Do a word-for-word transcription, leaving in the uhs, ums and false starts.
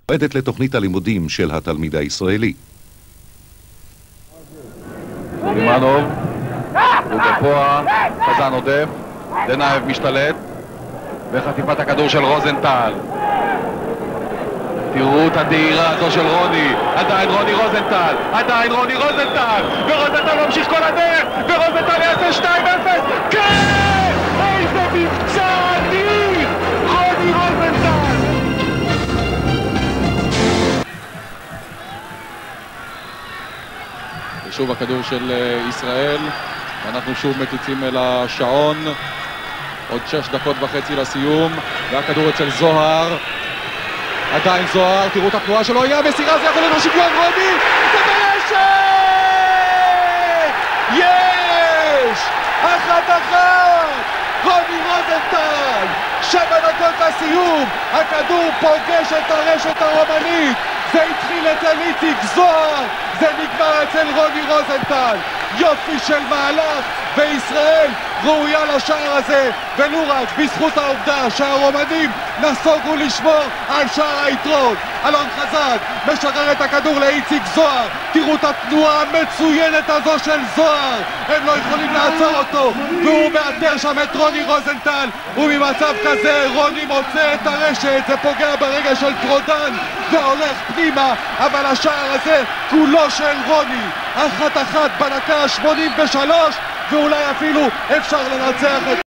עדת לתוכנית הלימודים של התלמיד הישראלי. לימנוב, הוא גבוה, חזן עודף, דנאייב משתלט, וחטיפת הכדור של רוזנטל. תראו את הדהירה הזו של רוני, עדיין רוני רוזנטל, עדיין רוני רוזנטל, ורוזנטל ממשיך כל הדרך, ורוזנטל יעשה שתיים אפס, כן! איזה מבצע אדיר! רוני רוזנטל! ושוב הכדור של ישראל, ואנחנו שוב מקיצים אל השעון, עוד שש דקות וחצי לסיום, והכדור אצל זוהר, עדיין זוהר, תראו את התנועה שלו, יהיה מסירה, זה יכול להיות שוויון, רוני, זה ברשת! יש! אחת אחת! רוני רוזנטל! שבע דקות לסיום, הכדור פוגש את הרשת הרומנית, זה התחיל אצל איציק זוהר, זה נגמר אצל רוני רוזנטל, יופי של מהלך, וישראל ראויה לשער הזה, ולו רק בזכות העובדה שהרומנים נסוגו לשמור על שער היתרון. אלון חזן משחרר את הכדור לאיציק זוהר, תראו את התנועה המצוינת הזו של זוהר, הם לא יכולים לעצור אותו, והוא מאתר שם את רוני רוזנטל, וממצב כזה רוני מוצא את הרשת, זה פוגע ברגע של טרודן והולך פנימה, אבל השער הזה כולו של רוני. אחת אחת בדקה ה-שמונים ושלוש, ואולי אפילו אפשר לנצח את